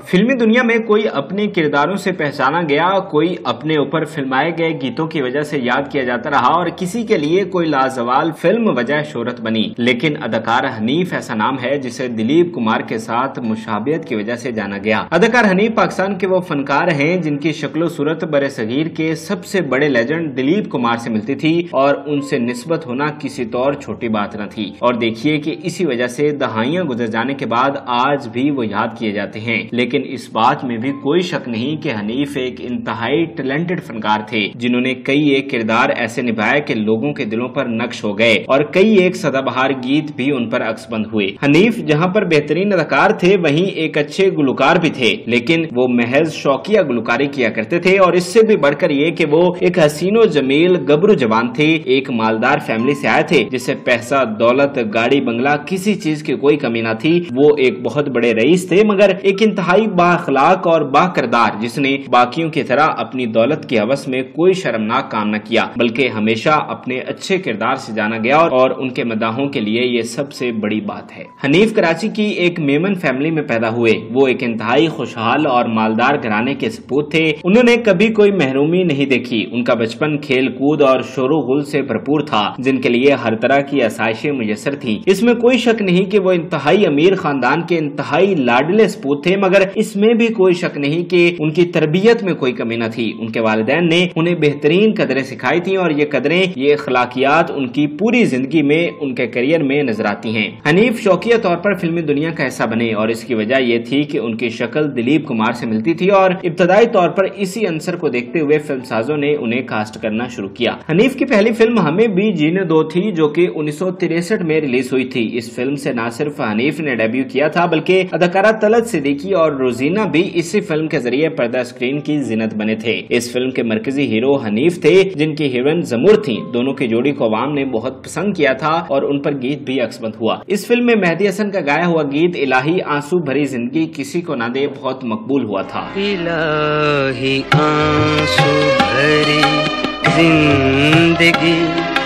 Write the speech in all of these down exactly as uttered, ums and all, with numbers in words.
फिल्मी दुनिया में कोई अपने किरदारों से पहचाना गया, कोई अपने ऊपर फिल्माए गए गीतों की वजह से याद किया जाता रहा और किसी के लिए कोई लाजवाल फिल्म वजह शोहरत बनी। लेकिन अदाकार हनीफ ऐसा नाम है जिसे दिलीप कुमार के साथ मुशाबियत की वजह से जाना गया। अदाकार हनीफ पाकिस्तान के वो फनकार हैं जिनकी शक्लो सूरत बरे सगीर के सबसे बड़े लेजेंड दिलीप कुमार से मिलती थी और उनसे निस्बत होना किसी तौर छोटी बात न थी। और देखिए कि इसी वजह से दहाइयां गुजर जाने के बाद आज भी वो याद किए जाते हैं। लेकिन इस बात में भी कोई शक नहीं कि हनीफ एक इंतहाई टैलेंटेड फनकार थे जिन्होंने कई एक किरदार ऐसे निभाए कि लोगों के दिलों पर नक्श हो गए और कई एक सदाबहार गीत भी उन पर अक्सबंद हुए। हनीफ जहां पर बेहतरीन अदाकार थे वहीं एक अच्छे गुलकार भी थे, लेकिन वो महज शौकिया गुलकारी किया करते थे और इससे भी बढ़कर ये कि वो एक हसीनो जमील गबरू जवान थे, एक मालदार फैमिली से आए थे जिसे पैसा दौलत गाड़ी बंगला किसी चीज की कोई कमी ना थी। वो एक बहुत बड़े रईस थे मगर एक इंतहाई बाअखलाक और बाकिरदार जिसने बाकियों की तरह अपनी दौलत की हवस में कोई शर्मनाक काम न किया बल्कि हमेशा अपने अच्छे किरदार से जाना गया और उनके मदाहों के लिए ये सबसे बड़ी बात है। हनीफ कराची की एक मेमन फैमिली में पैदा हुए। वो एक इंतहाई खुशहाल और मालदार घराने के सपूत थे। उन्होंने कभी कोई महरूमी नहीं देखी। उनका बचपन खेल कूद और शोरो गुल से भरपूर था जिनके लिए हर तरह की आसाइशें मुयस्सर थी। इसमें कोई शक नहीं कि वो इंतहाई अमीर खानदान के इंतहाई लाडले सपूत थे, मगर इसमें भी कोई शक नहीं कि उनकी तरबियत में कोई कमी न थी। उनके वालिदैन ने उन्हें बेहतरीन कदरें सिखाई थी और ये कदरें, ये अखलाकियात उनकी पूरी जिंदगी में, उनके करियर में नजर आती हैं। हनीफ शौकिया तौर पर फिल्मी दुनिया का हिस्सा बने और इसकी वजह यह थी कि उनकी शक्ल दिलीप कुमार से मिलती थी और इब्तदाई तौर पर इसी अंसर को देखते हुए फिल्मसाजों ने उन्हें कास्ट करना शुरू किया। हनीफ की पहली फिल्म हमें भी जीने दो थी जो कि उन्नीस सौ तिरसठ में रिलीज हुई थी। इस फिल्म से न सिर्फ हनीफ ने डेब्यू किया था बल्कि अदाकारा तलत सिद्दीकी और रोजीना भी इसी फिल्म के जरिए पर्दा स्क्रीन की जिनत बने थे। इस फिल्म के मरकजी हीरो हनीफ थे जिनकी हीरोइन जमूर थी। दोनों की जोड़ी को अवाम ने बहुत पसंद किया था और उन पर गीत भी अक्सबंद हुआ। इस फिल्म में मेहदी हसन का गाया हुआ गीत इलाही आंसू भरी जिंदगी किसी को ना दे बहुत मकबूल हुआ था। इलाही आंसू भरी जिंदगी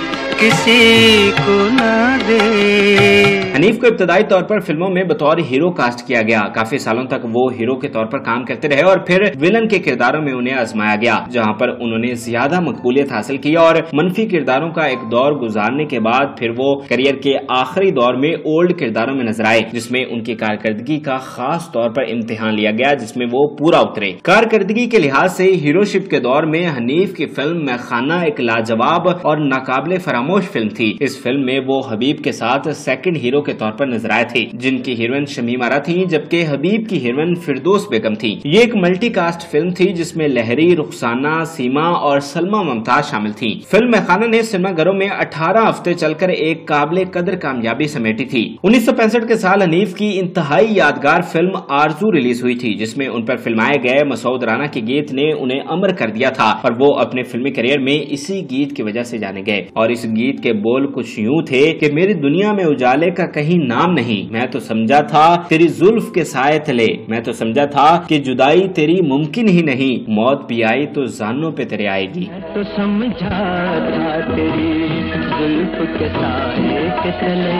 किसी को ना दे। हनीफ को इब्तदाई तौर पर फिल्मों में बतौर हीरो कास्ट किया गया। काफी सालों तक वो हीरो के तौर पर काम करते रहे और फिर विलन के किरदारों में उन्हें आजमाया गया जहां पर उन्होंने ज्यादा मकबूलियत हासिल की और मनफी किरदारों का एक दौर गुजारने के बाद फिर वो करियर के आखिरी दौर में ओल्ड किरदारों में नजर आए जिसमें उनकी कारकर्दगी का खास तौर पर इम्तिहान लिया गया जिसमें वो पूरा उतरे। कारकर्दगी के लिहाज से हीरोशिप के दौर में हनीफ की फिल्म मैखाना एक लाजवाब और नाकाबिले फरामोश फिल्म थी। इस फिल्म में वो हबीब के साथ सेकंड हीरो के तौर पर नजर आए थे जिनकी हीरोइन शमीम आरा थी जबकि हबीब की हीरोइन फिरदौस बेगम थी। ये एक मल्टी कास्ट फिल्म थी जिसमें लहरी, रुखसाना, सीमा और सलमा मुमताज शामिल थी। फिल्म मैखाना ने सिनेमाघरों में अठारह हफ्ते चलकर एक काबिले कदर कामयाबी समेटी थी। उन्नीस सौ पैंसठ के साल हनीफ की इंतहाई यादगार फिल्म आरजू रिलीज हुई थी जिसमें उन पर फिल्माए गए मसूद राना के गीत ने उन्हें अमर कर दिया था और वो अपने फिल्मी करियर में इसी गीत की वजह से जाने गए। और इस गीत के बोल कुछ यूं थे कि मेरी दुनिया में उजाले का कहीं नाम नहीं, मैं तो समझा था तेरी जुल्फ के साए तले, मैं तो समझा था कि जुदाई तेरी मुमकिन ही नहीं, मौत भी आई तो जानों पे तेरे आएगी। मैं तो समझा था तेरी जुल्फ के साए के तले,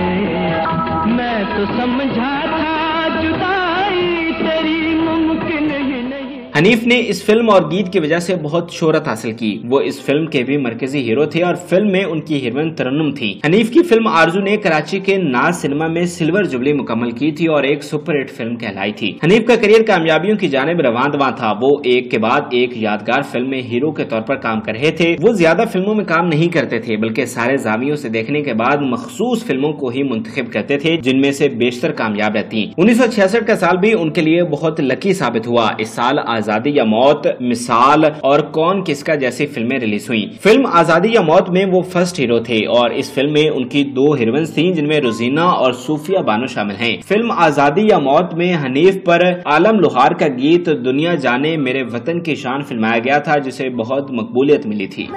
मैं तो समझा था जुदाई तेरी मुमकिन ही नहीं। हनीफ ने इस फिल्म और गीत की वजह से बहुत शोहरत हासिल की। वो इस फिल्म के भी मरकजी हीरो थे और फिल्म में उनकी हीरोइन तरन्नुम थी। हनीफ की फिल्म आरजू ने कराची के नाज सिनेमा में सिल्वर जुबली मुकम्मल की थी और एक सुपरहिट फिल्म कहलाई थी। हनीफ का करियर कामयाबियों की जानिब रवां दवां था। वो एक के बाद एक यादगार फिल्म में हीरो के तौर पर काम कर रहे थे। वो ज्यादा फिल्मों में काम नहीं करते थे बल्कि सारे जावियों से देखने के बाद मखसूस फिल्मों को ही मुंतखब करते थे जिनमें से बेशतर कामयाब रहती। उन्नीस सौ छियासठ का साल भी उनके लिए बहुत लकी साबित हुआ। इस साल आजादी या मौत, मिसाल और कौन किसका जैसी फिल्में रिलीज हुई। फिल्म आजादी या मौत में वो फर्स्ट हीरो थे और इस फिल्म में उनकी दो हीरोइंस थीं जिनमें रोजीना और सूफिया बानो शामिल हैं। फिल्म आजादी या मौत में हनीफ पर आलम लोहार का गीत दुनिया जाने मेरे वतन की शान फिल्माया गया था जिसे बहुत मकबूलियत मिली थी।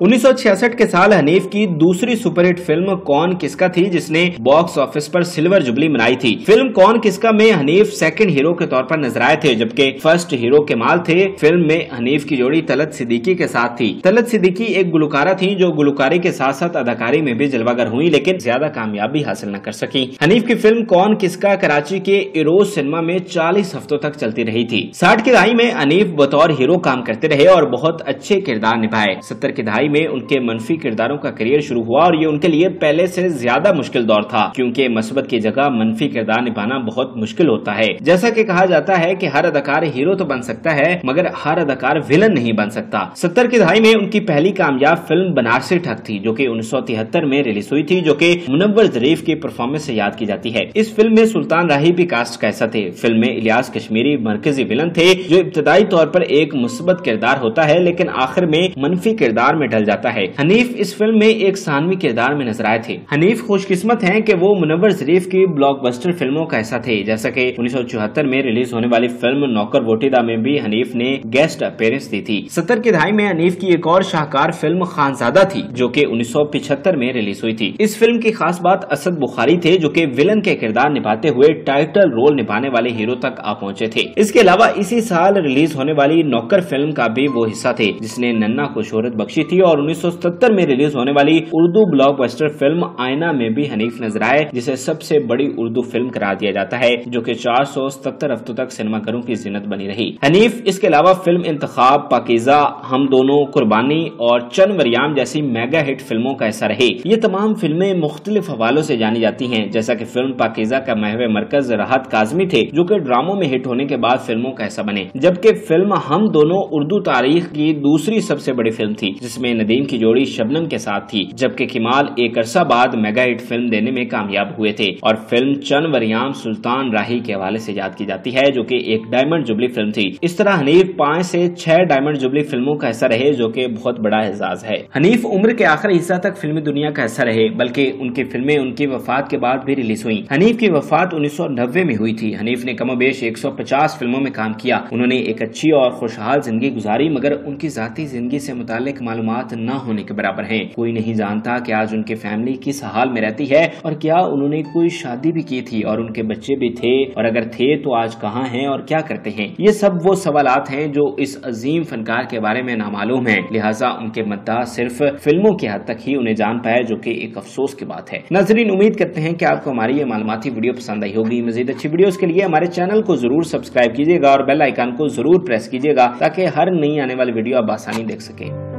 उन्नीस सौ छियासठ के साल हनीफ की दूसरी सुपरहिट फिल्म कौन किसका थी, जिसने बॉक्स ऑफिस पर सिल्वर जुबली मनाई थी। फिल्म कौन किसका में हनीफ सेकंड हीरो के तौर पर नजर आए थे, जबकि फर्स्ट हीरो कमाल थे। फिल्म में हनीफ की जोड़ी तलत सिद्दीकी के साथ थी। तलत सिद्दीकी एक गुलकारा थी जो गुलकारी के साथ साथ अदाकारी में भी जलवागर हुई, लेकिन ज्यादा कामयाबी हासिल न कर सकी। हनीफ की फिल्म कौन किसका कराची के इरोज सिनेमा में चालीस हफ्तों तक चलती रही थी। साठ की दहाई में हनीफ बतौर हीरो काम करते रहे और बहुत अच्छे किरदार निभाए। सत्तर की दहाई में उनके मनफी किरदारों का करियर शुरू हुआ और ये उनके लिए पहले से ज्यादा मुश्किल दौर था, क्योंकि मस्बत की जगह मनफी किरदार निभाना बहुत मुश्किल होता है। जैसा कि कहा जाता है कि हर अदाकार हीरो तो बन सकता है, मगर हर अदाकार विलन नहीं बन सकता। सत्तर की दहाई में उनकी पहली कामयाब फिल्म बनारसी ठग थी, जो कि उन्नीस सौ तिहत्तर में रिलीज हुई थी, जो कि मुनव्वर जरीफ की परफॉर्मेंस से याद की जाती है। इस फिल्म में सुल्तान राही भी कास्ट कैसा थे। फिल्म में इलियास कश्मीरी मरकजी विलन थे, जो इब्तदाई तौर पर एक मुस्बत किरदार होता है, लेकिन आखिर में मनफी किरदार में ढल जाता है। हनीफ इस फिल्म में एक सानवी किरदार में नजर आए थे। हनीफ खुशकिस्मत हैं कि वो मुनव्वर जरीफ की ब्लॉकबस्टर फिल्मों का ऐसा थे, जैसा कि उन्नीस सौ चौहत्तर में रिलीज होने वाली फिल्म नौकर वोटिदा में भी हनीफ ने गेस्ट अपीयरेंस दी थी। सत्तर की दहाई में हनीफ की एक और शाहकार फिल्म खानजादा थी, जो कि उन्नीस सौ पिछहत्तर में रिलीज हुई थी। इस फिल्म की खास बात असद बुखारी थे, जो कि विलन के किरदार निभाते हुए टाइटल रोल निभाने वाले हीरो तक आ पहुंचे थे। इसके अलावा इसी साल रिलीज होने वाली नौकर फिल्म का भी वो हिस्सा थे, जिसने नन्ना को शोहरत बख्शी थी। और उन्नीस सौ सत्तर में रिलीज होने वाली उर्दू ब्लॉकबस्टर फिल्म आईना में भी हनीफ नजर आए, जिसे सबसे बड़ी उर्दू फिल्म करार दिया जाता है, जो कि चार सौ सत्तर हफ्तों तक सिनेमाघरों की जिन्नत बनी रही। हनीफ इसके अलावा फिल्म इंतखाब, पाकीज़ा, हम दोनों, कुर्बानी और चन वरियाम जैसी मेगा हिट फिल्मों का हिस्सा रही। ये तमाम फिल्में मुख्तलिफ हवालों से जानी जाती हैं, जैसा कि फिल्म पाकीज़ा का महवे मरकज राहत काज़मी थे, जो कि ड्रामों में हिट होने के बाद फिल्मों का हिस्सा बने, जबकि फिल्म हम दोनों उर्दू तारीख की दूसरी सबसे बड़ी फिल्म थी, जिसमें नदीम की जोड़ी शबनम के साथ थी, जबकि कमाल एक अरसा बाद मेगा हिट फिल्म देने में कामयाब हुए थे। और फिल्म चन वरियाम सुल्तान राही के हवाले से याद की जाती है, जो कि एक डायमंड जुबली फिल्म थी। इस तरह हनीफ पांच से छह डायमंड जुबली फिल्मों का हिस्सा रहे, जो कि बहुत बड़ा एजाज है। हनीफ उम्र के आखिरी हिस्सा तक फिल्मी दुनिया का हिस्सा रहे, बल्कि उनकी फिल्में उनकी वफात के बाद भी रिलीज हुई। हनीफ की वफात उन्नीस सौ नब्बे में हुई थी। हनीफ ने कमोबेश एक सौ पचास फिल्मों में काम किया। उन्होंने एक अच्छी और खुशहाल जिंदगी गुजारी, मगर उनकी जाती जिंदगी से मुतालिक मालूमात न होने के बराबर हैं। कोई नहीं जानता कि आज उनकी फैमिली किस हाल में रहती है और क्या उन्होंने कोई शादी भी की थी और उनके बच्चे भी थे, और अगर थे तो आज कहाँ हैं और क्या करते हैं। ये सब वो सवालात हैं जो इस अजीम फनकार के बारे में नामालूम है, लिहाजा उनके मद्दाह सिर्फ फिल्मों की हद तक ही उन्हें जान पाए, जो कि एक अफसोस की बात है। नाज़रीन, उम्मीद करते हैं कि आपको हमारी ये मालूमाती वीडियो पसंद आई होगी। मजीद अच्छी वीडियोस के लिए हमारे चैनल को जरूर सब्सक्राइब कीजिएगा और बेल आइकन को जरूर प्रेस कीजिएगा, ताकि हर नई आने वाली वीडियो आप आसानी देख सकें।